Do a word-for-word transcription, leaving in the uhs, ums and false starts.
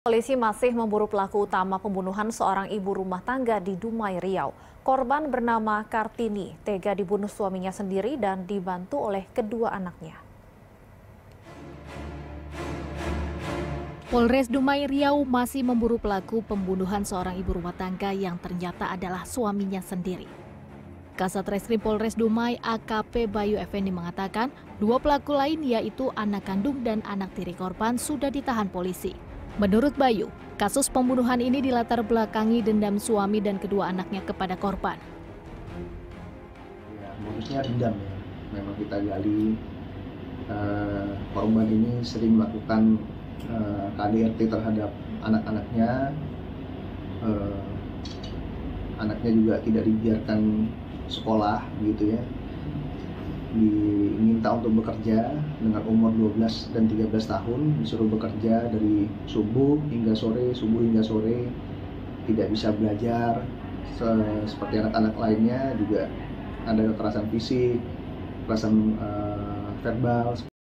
Polisi masih memburu pelaku utama pembunuhan seorang ibu rumah tangga di Dumai, Riau. Korban bernama Kartini, tega dibunuh suaminya sendiri dan dibantu oleh kedua anaknya. Polres Dumai, Riau masih memburu pelaku pembunuhan seorang ibu rumah tangga yang ternyata adalah suaminya sendiri. Kasat Reskrim Polres Dumai A K P Bayu Effendi mengatakan dua pelaku lain yaitu anak kandung dan anak tiri korban sudah ditahan polisi. Menurut Bayu, kasus pembunuhan ini dilatar belakangi dendam suami dan kedua anaknya kepada korban. Ya, modusnya dendam ya. Memang kita gali uh, korban ini sering melakukan uh, K D R T terhadap anak-anaknya. Uh, anaknya juga tidak dibiarkan sekolah gitu ya. Diminta untuk bekerja dengan umur dua belas dan tiga belas tahun, disuruh bekerja dari subuh hingga sore, subuh hingga sore, tidak bisa belajar seperti anak-anak lainnya, juga ada kekerasan fisik, kekerasan uh, verbal.